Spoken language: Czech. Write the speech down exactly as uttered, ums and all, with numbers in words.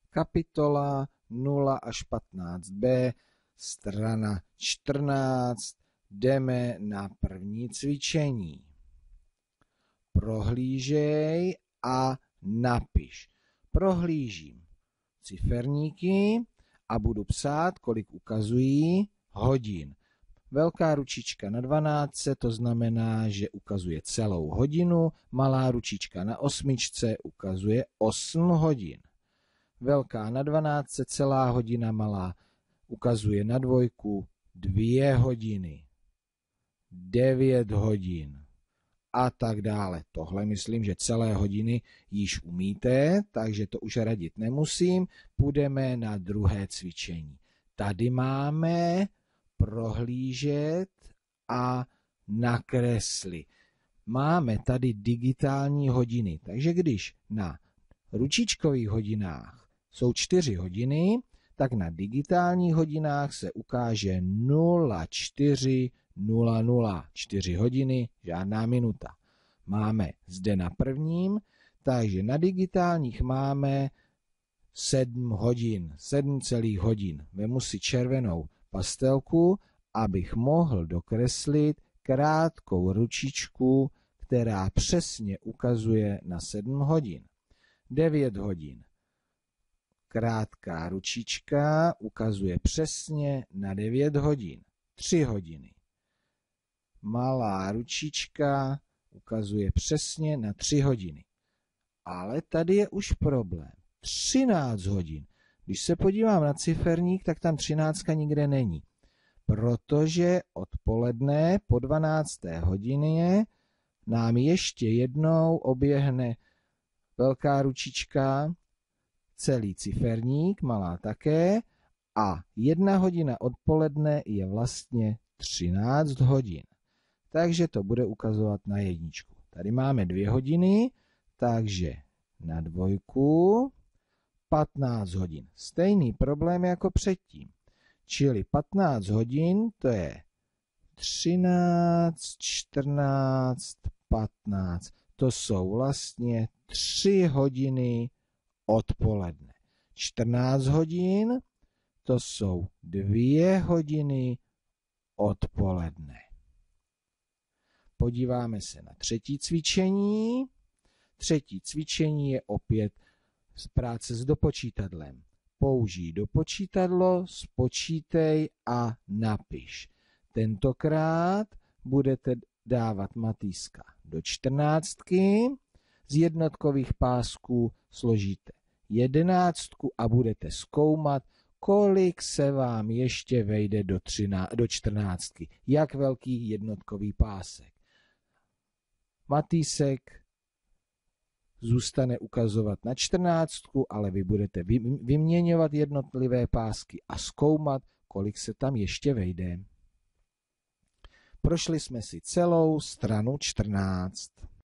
Kapitola nula až patnáct b, strana čtrnáct. Jdeme na první cvičení. Prohlížej a napiš. Prohlížím ciferníky a budu psát, kolik ukazují hodin. Velká ručička na dvanáctce, to znamená, že ukazuje celou hodinu. Malá ručička na osmičce ukazuje osm hodin. Velká na dvanáctce, celá hodina, malá ukazuje na dvojku dvě hodiny, devět hodin a tak dále. Tohle myslím, že celé hodiny již umíte, takže to už radit nemusím. Půjdeme na druhé cvičení. Tady máme prohlížet a nakreslit. Máme tady digitální hodiny, takže když na ručičkových hodinách jsou čtyři hodiny, tak na digitálních hodinách se ukáže nula čtyři nula nula. čtyři hodiny, žádná minuta. Máme zde na prvním, takže na digitálních máme sedm hodin, sedm celých hodin. Vemu si červenou pastelku, abych mohl dokreslit krátkou ručičku, která přesně ukazuje na sedm hodin. devět hodin. Krátká ručička ukazuje přesně na devět hodin. tři hodiny. Malá ručička ukazuje přesně na tři hodiny. Ale tady je už problém. třináct hodin. Když se podívám na ciferník, tak tam třináctka nikde není. Protože odpoledne po dvanácté hodině nám ještě jednou oběhne velká ručička, celý ciferník, malá také, a jedna hodina odpoledne je vlastně třináct hodin. Takže to bude ukazovat na jedničku. Tady máme dvě hodiny, takže na dvojku patnáct hodin. Stejný problém jako předtím. Čili patnáct hodin, to je třináct, čtrnáct, patnáct. To jsou vlastně tři hodiny odpoledne. čtrnáct hodin, to jsou dvě hodiny odpoledne. Podíváme se na třetí cvičení. Třetí cvičení je opět z práce s dopočítadlem. Použij dopočítadlo, spočítej a napiš. Tentokrát budete dávat matýska do čtrnáctky, z jednotkových pásků složíte jedenáctku a budete zkoumat, kolik se vám ještě vejde do, třináct, do čtrnáctky. Jak velký jednotkový pásek. Matýsek zůstane ukazovat na čtrnáctku, ale vy budete vyměňovat jednotlivé pásky a zkoumat, kolik se tam ještě vejde. Prošli jsme si celou stranu čtrnáct.